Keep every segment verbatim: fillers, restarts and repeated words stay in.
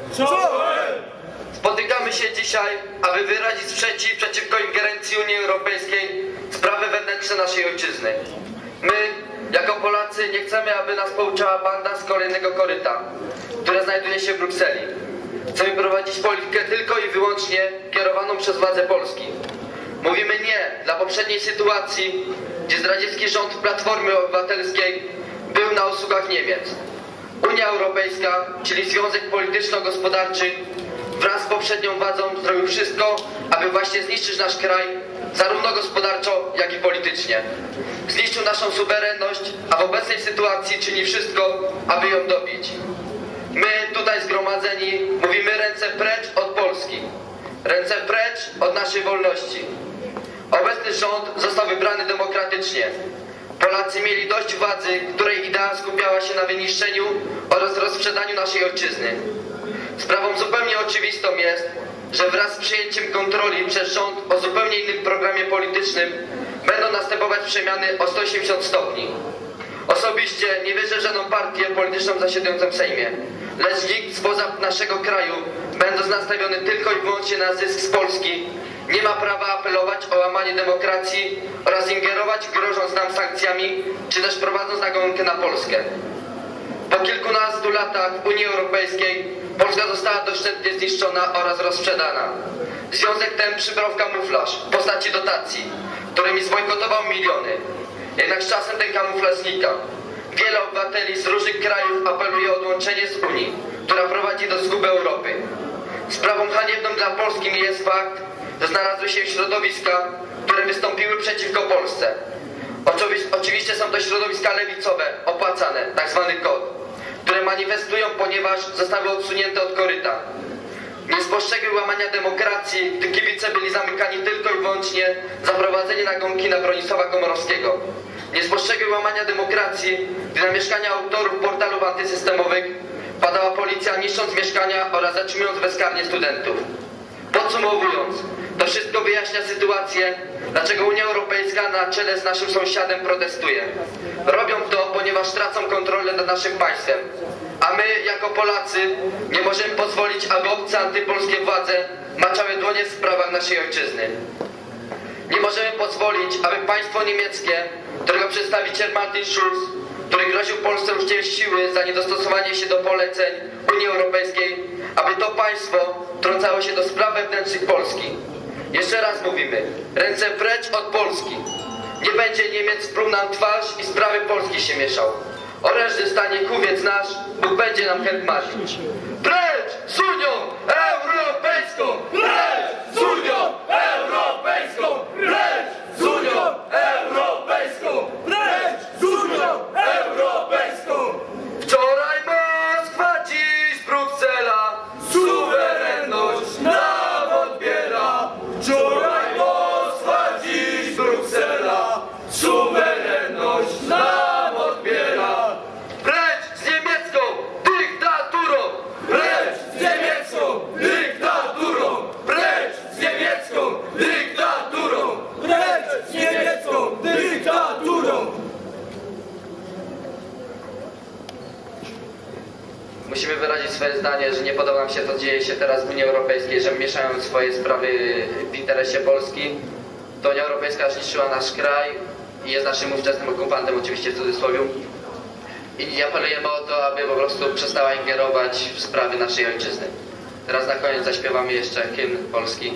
Czołem! Spotykamy się dzisiaj, aby wyrazić sprzeciw przeciwko ingerencji Unii Europejskiej w sprawy wewnętrzne naszej ojczyzny. My, jako Polacy, nie chcemy, aby nas pouczała banda z kolejnego koryta, która znajduje się w Brukseli. Chcemy prowadzić politykę tylko i wyłącznie kierowaną przez władze Polski. Mówimy nie dla poprzedniej sytuacji, gdzie zdradziecki rząd Platformy Obywatelskiej był na usługach Niemiec. Unia Europejska, czyli Związek Polityczno-Gospodarczy, wraz z poprzednią władzą zrobił wszystko, aby właśnie zniszczyć nasz kraj, zarówno gospodarczo, jak i politycznie. Zniszczył naszą suwerenność, a w obecnej sytuacji czyni wszystko, aby ją dobić. My, tutaj zgromadzeni, mówimy ręce precz od Polski. Ręce precz od naszej wolności. Obecny rząd został wybrany demokratycznie. Polacy mieli dość władzy, której idea skupiała się na wyniszczeniu oraz rozprzedaniu naszej ojczyzny. Sprawą zupełnie oczywistą jest, że wraz z przyjęciem kontroli przez rząd o zupełnie innym programie politycznym będą następować przemiany o sto osiemdziesiąt stopni. Osobiście nie wierzę w żadną partię polityczną zasiadającą w Sejmie, lecz nikt spoza naszego kraju, będąc nastawiony tylko i wyłącznie na zysk z Polski, nie ma prawa apelować o łamanie demokracji oraz ingerować, grożąc nam sankcjami, czy też prowadząc nagonkę na Polskę. Po kilkunastu latach w Unii Europejskiej Polska została doszczętnie zniszczona oraz rozprzedana. Związek ten przybrał w kamuflaż w postaci dotacji, którymi zbojkotował miliony. Jednak z czasem ten kamuflaż znika. Wiele obywateli z różnych krajów apeluje o odłączenie z Unii, która prowadzi do zguby Europy. Sprawą haniebną dla Polski nie jest fakt, że znalazły się środowiska, które wystąpiły przeciwko Polsce. Oczywiście są to środowiska lewicowe, opłacane, tzw. kod, które manifestują, ponieważ zostały odsunięte od koryta. Nie spostrzegły łamania demokracji, gdy kibice byli zamykani tylko i wyłącznie za prowadzenie nagonki na Bronisława Komorowskiego. Nie spostrzegły łamania demokracji, gdy na mieszkania autorów portalów antysystemowych padała policja, niszcząc mieszkania oraz zatrzymując bezkarnie studentów. Podsumowując, to wszystko wyjaśnia sytuację, dlaczego Unia Europejska na czele z naszym sąsiadem protestuje. Robią to, ponieważ tracą kontrolę nad naszym państwem. A my, jako Polacy, nie możemy pozwolić, aby obce antypolskie władze maczały dłonie w sprawach naszej ojczyzny. Nie możemy pozwolić, aby państwo niemieckie, którego przedstawiciel Martin Schulz, który groził Polsce użyciem siły za niedostosowanie się do poleceń Unii Europejskiej, aby to państwo wtrącało się do spraw wewnętrznych Polski. Jeszcze raz mówimy, ręce precz od Polski. Nie będzie Niemiec pluł nam twarz i sprawy Polski się mieszał. Orężny stanie kuwiec nasz, Bóg będzie nam hetmanić. Precz z Unią Europejską! Precz z Unią Europejską! Precz z Unią Europejską! Precz z Unią Europejską! Wczoraj Moskwa, dziś Bruksela, suwerenność nam odbiera. Wczoraj Moskwa, dziś Bruksela, suwerenność nam odbiera. Precz z niemiecką dyktaturą! Precz z niemiecką dyktaturą! Precz z niemiecką dyktaturą! Precz z niemiecką dyktaturą! Musimy wyrazić swoje zdanie, że nie podoba nam się to, co dzieje się teraz w Unii Europejskiej, że mieszają swoje sprawy w interesie Polski. To Unia Europejska zniszczyła nasz kraj i jest naszym ówczesnym okupantem, oczywiście w cudzysłowie. I apelujemy o to, aby po prostu przestała ingerować w sprawy naszej ojczyzny. Teraz na koniec zaśpiewamy jeszcze hymn polski.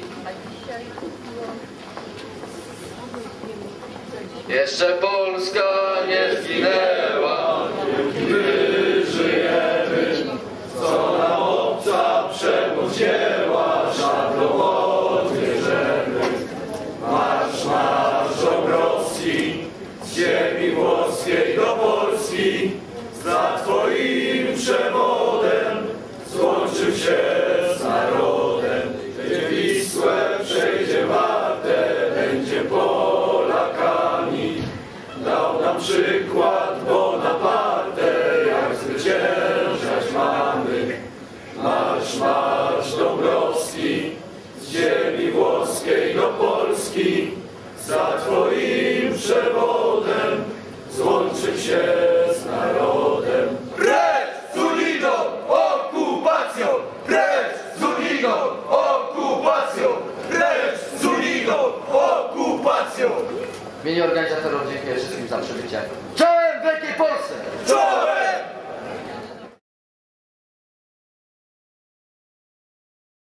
Jeszcze Polska nie zginęła, my żyjemy, co nam obca przemoc wzięła, szablą odbierzemy. Marsz, marsz Dąbrowski, z ziemi włoskiej do Polski, za Twoim przewodem złączył się z narodem. Przejdzie Wisłę, przejdzie Wartę, będzie Polakami. Dał nam przykład Bonaparte, jak zwyciężać mamy. Marsz, marsz Dąbrowski, z ziemi włoskiej do Polski, za Twoim przewodem złączył się z narodem. Precz z unijną okupacją! Precz rosyjską okupacją. W imieniu organizatorów dziękuję wszystkim za przybycie. Czołem Wielkiej Polsce!